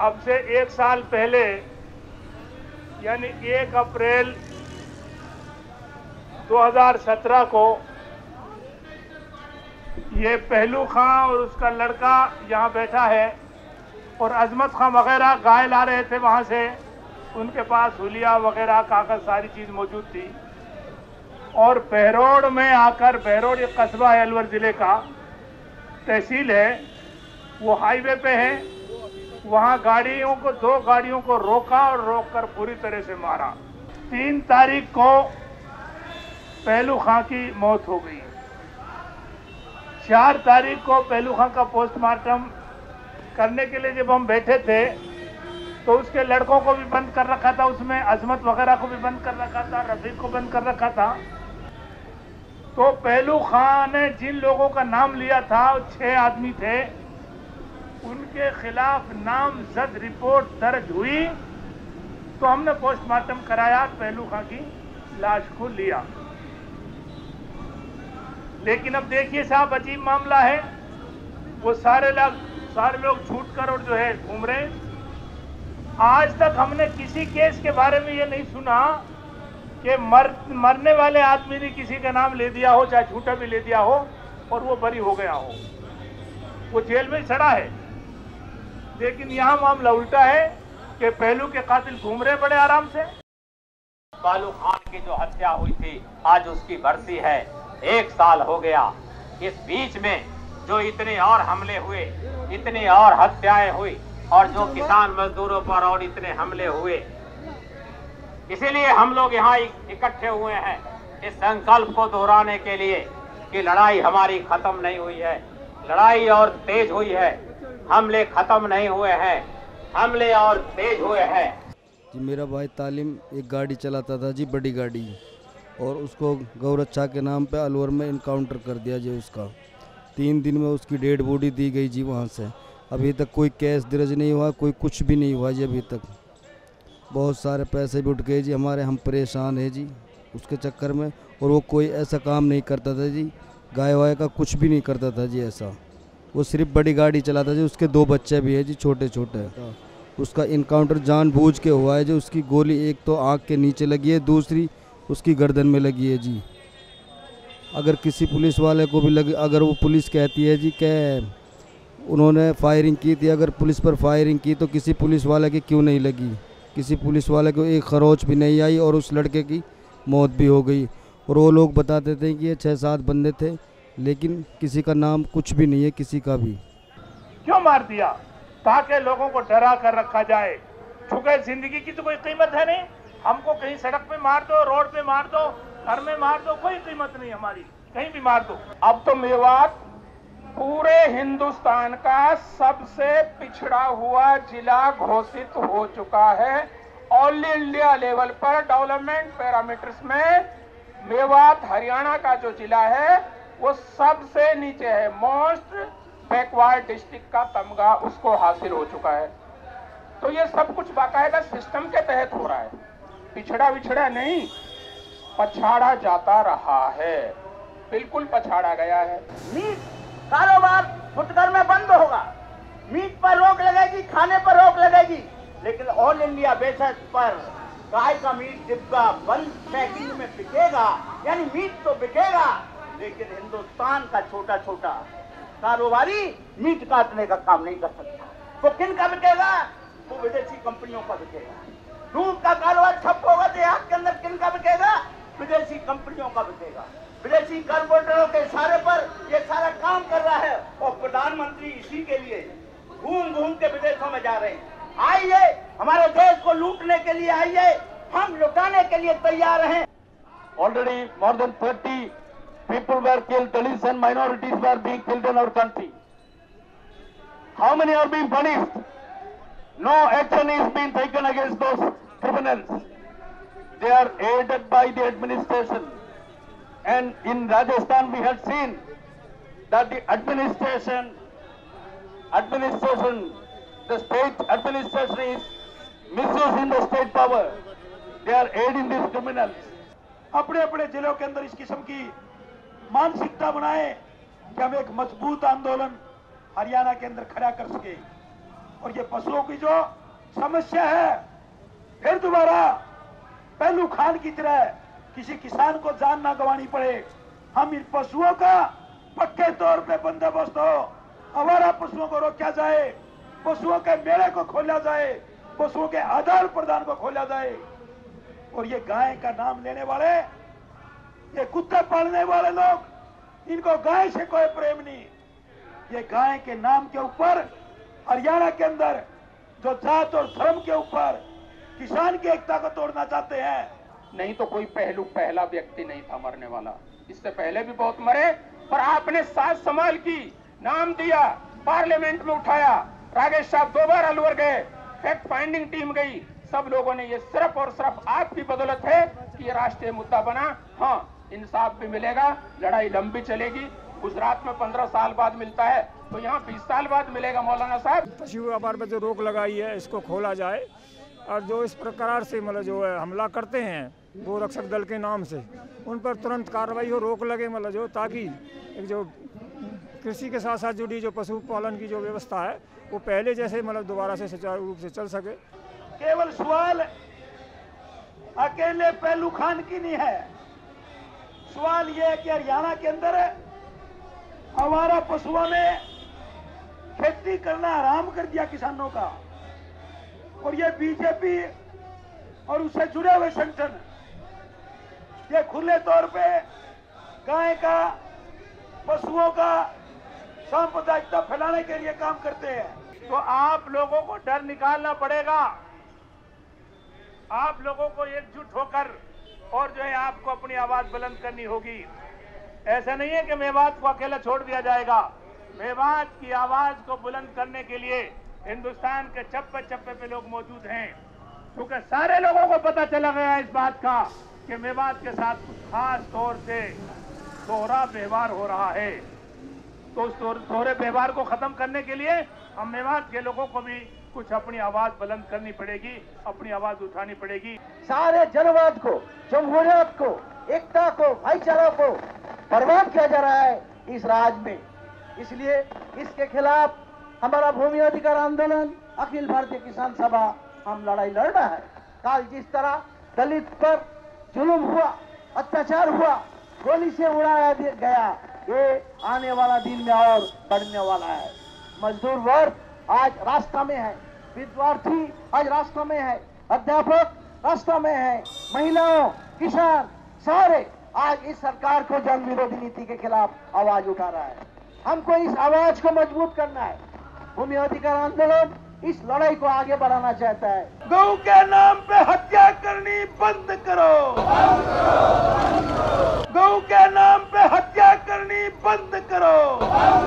अब से 1 साल पहले यानी 1 अप्रैल 2017 को ये पहलू खां और उसका लड़का यहाँ बैठा है और अजमत खां वगैरह गाय ला रहे थे वहाँ से। उनके पास हुलिया वगैरह कागज सारी चीज़ मौजूद थी और बहरोड में आकर, बहरोड एक कस्बा है अलवर ज़िले का, तहसील है, वो हाईवे पे है। वहाँ गाड़ियों को, 2 गाड़ियों को रोका और रोककर पूरी तरह से मारा। 3 तारीख को पहलू खां की मौत हो गई। 4 तारीख को पहलू खां का पोस्टमार्टम करने के लिए जब हम बैठे थे तो उसके लड़कों को भी बंद कर रखा था, उसमें अजमत वगैरह को भी बंद कर रखा था, रफीक को बंद कर रखा था। तो पहलू खां ने जिन लोगों का नाम लिया था, 6 आदमी थे, उनके खिलाफ नामजद रिपोर्ट दर्ज हुई तो हमने पोस्टमार्टम कराया, पहलू खां की लाश को लिया। लेकिन अब देखिए साहब, अजीब मामला है। वो सारे लोग छूट कर और जो है घूम रहे हैं। आज तक हमने किसी केस के बारे में ये नहीं सुना कि मरने वाले आदमी ने किसी का नाम ले दिया हो, चाहे झूठा भी ले दिया हो, और वो बरी हो गया हो, वो जेल में सड़ा है। लेकिन यहाँ मामला उल्टा है कि पहलू के कातिल घूम रहे बड़े आराम से। पहलू खान की जो हत्या हुई थी, आज उसकी बरसी है, 1 साल हो गया। इस बीच में जो इतने और हमले हुए, इतनी और हत्याएं हुई और जो किसान मजदूरों पर और इतने हमले हुए, इसीलिए हम लोग यहाँ इकट्ठे हुए हैं इस संकल्प को दोहराने के लिए कि लड़ाई हमारी खत्म नहीं हुई है, लड़ाई और तेज हुई है, हमले खत्म नहीं हुए हैं, हमले और तेज हुए हैं। जी मेरा भाई तालीम एक गाड़ी चलाता था जी, बड़ी गाड़ी, और उसको गौरक्षा के नाम पे अलवर में इनकाउंटर कर दिया जी उसका। 3 दिन में उसकी डेड बॉडी दी गई जी वहाँ से। अभी तक कोई केस दर्ज नहीं हुआ, कोई कुछ भी नहीं हुआ जी अभी तक। बहुत सारे पैसे भी उठ गए जी हमारे, हम परेशान हैं जी उसके चक्कर में। और वो कोई ऐसा काम नहीं करता था जी, गाय वाय का कुछ भी नहीं करता था जी ऐसा। वो सिर्फ बड़ी गाड़ी चलाता जी। उसके 2 बच्चे भी हैं जी, छोटे छोटे। उसका इनकाउंटर जानबूझ के हुआ है जी। उसकी गोली एक तो आँख के नीचे लगी है, दूसरी उसकी गर्दन में लगी है जी। अगर किसी पुलिस वाले को भी लगे, अगर वो पुलिस कहती है जी कि उन्होंने फायरिंग की थी, अगर पुलिस पर फायरिंग की तो किसी पुलिस वाले की क्यों नहीं लगी? किसी पुलिस वाले को एक खरोच भी नहीं आई और उस लड़के की मौत भी हो गई। और वो लोग बताते थे कि ये 6-7 बंदे थे, लेकिन किसी का नाम कुछ भी नहीं है, किसी का भी। क्यों मार दिया? ताकि लोगों को डरा कर रखा जाए। चूंकि जिंदगी की तो कोई कीमत है नहीं। हमको कहीं सड़क पे मार दो, रोड पे मार दो, घर में मार दो, कोई कीमत नहीं हमारी, कहीं भी मार दो। अब तो मेवात पूरे हिंदुस्तान का सबसे पिछड़ा हुआ जिला घोषित हो चुका है। ऑल इंडिया लेवल पर डेवलपमेंट पैरामीटर्स में मेवात हरियाणा का जो जिला है वो सबसे नीचे है। मोस्ट बैकवर्ड डिस्ट्रिक्ट का तमगा उसको हासिल हो चुका है। तो ये सब कुछ बाकायदा सिस्टम के तहत हो रहा है, पिछड़ा विछड़ा नहीं, पछाड़ा जाता रहा है, बिल्कुल पछाड़ा गया है। मीट कारोबार फुटकर में बंद होगा, मीट पर रोक लगेगी, खाने पर रोक लगेगी, लेकिन ऑल इंडिया बेसिस पर गाय का मीट डिब्बा बंद पैकिंग में बिकेगा, यानी मीट तो बिकेगा, लेकिन हिंदुस्तान का छोटा छोटा कारोबारी मीट काटने का काम नहीं कर सकता। वो किन का बिकेगा? वो विदेशी कंपनियों का बिकेगा। दूध का कारोबार ठप होगा देहात के अंदर, किन का बिकेगा? विदेशी कंपनियों का बिकेगा। विदेशी कारपोरेटरों के इशारे पर ये सारा काम कर रहा है और प्रधानमंत्री इसी के लिए घूम घूम के विदेशों में जा रहे हैं। आइए, हमारे देश को लूटने के लिए आइए, हम लुटाने के लिए तैयार हैं। Already more than 30 people were killed, Dalits and minorities were being killed in our country. How many are being punished? No action is being taken against those criminals. They are aided by the administration. And in Rajasthan we had seen that the administration, the state administration is misusing the state power. They are aiding these criminals. अपने अपने जिलों के अंदर इस किस्म की मानसिकता बनाए कि हम एक मजबूत आंदोलन हरियाणा के अंदर खड़ा कर सके। और ये पशुओं की जो समस्या है, फिर दोबारा पहलू खान की तरह किसी किसान को जान ना गंवानी पड़े, हम इन पशुओं का पक्के तौर पे बंदोबस्त हो, आवारा पशुओं को रोका जाए, पशुओं के मेले को खोला जाए, पशुओं के आदान प्रदान को खोला जाए। और ये गाय का नाम लेने वाले, ये कुत्ते पालने वाले लोग, इनको गाय से कोई प्रेम नहीं। ये गाय के नाम के ऊपर हरियाणा के अंदर जो जात और धर्म के ऊपर किसान की एकता को तोड़ना चाहते हैं। नहीं तो कोई पहला व्यक्ति नहीं था मरने वाला, इससे पहले भी बहुत मरे, पर आपने साथ संभाल की, नाम दिया, पार्लियामेंट में उठाया, राजेश साहब 2 बार अलवर गए, फैक्ट फाइंडिंग टीम गई, सब लोगों ने, ये सिर्फ और सिर्फ आपकी बदौलत है कि ये राष्ट्रीय मुद्दा बना। हाँ, इंसाफ भी मिलेगा, लड़ाई लंबी चलेगी। गुजरात में 15 साल बाद मिलता है, तो यहाँ 20 साल बाद मिलेगा। मौलाना साहब, पशु व्यापार पर जो रोक लगाई है इसको खोला जाए, और जो इस प्रकार से मतलब जो है हमला करते हैं गो रक्षक दल के नाम से, उन पर तुरंत कार्रवाई हो, रोक लगे, मतलब जो, ताकि एक जो कृषि के साथ साथ जुड़ी जो पशुपालन की जो व्यवस्था है वो पहले जैसे मतलब दोबारा से सुचारू रूप से चल सके। केवल सवाल अकेले पहलू खान की नहीं है, सवाल यह है कि हरियाणा के अंदर आवारा पशुओं ने खेती करना आराम कर दिया किसानों का, और ये बीजेपी और उससे जुड़े हुए संगठन ये खुले तौर पे गाय का, पशुओं का सांप्रदायिकता फैलाने के लिए काम करते हैं। तो आप लोगों को डर निकालना पड़ेगा, आप लोगों को एकजुट होकर, और जो है आपको अपनी आवाज बुलंद करनी होगी। ऐसा नहीं है कि मेवात को अकेला छोड़ दिया जाएगा। मेवात की आवाज को बुलंद करने के लिए हिंदुस्तान के चप्पे चप्पे पे लोग मौजूद हैं, क्योंकि सारे लोगों को पता चला गया इस बात का कि मेवात के साथ खास तौर से दोहरा व्यवहार हो रहा है। तो उस दोहरे व्यवहार को खत्म करने के लिए हम मेवात के लोगों को भी कुछ अपनी आवाज बुलंद करनी पड़ेगी, अपनी आवाज उठानी पड़ेगी। सारे जनवाद को, जमहूरियत को, एकता को, भाईचारा को बर्बाद किया जा रहा है इस राज्य में। इसलिए इसके खिलाफ हमारा भूमि अधिकार आंदोलन, अखिल भारतीय किसान सभा, हम लड़ाई लड़ रहा है। कल जिस तरह दलित पर जुल्म हुआ, अत्याचार हुआ, गोली से उड़ाया गया, ये आने वाला दिन में और बढ़ने वाला है। मजदूर वर्ग आज रास्ता में है, विद्यार्थी आज रास्ता में है, अध्यापक रास्ता में है, महिलाओं, किसान सारे आज इस सरकार को जन विरोधी नीति के खिलाफ आवाज उठा रहा है। हमको इस आवाज को मजबूत करना है। भूमि अधिकार आंदोलन इस लड़ाई को आगे बढ़ाना चाहता है। गौ के नाम पे हत्या करनी बंद करो, गौ के नाम पे हत्या करनी बंद करो।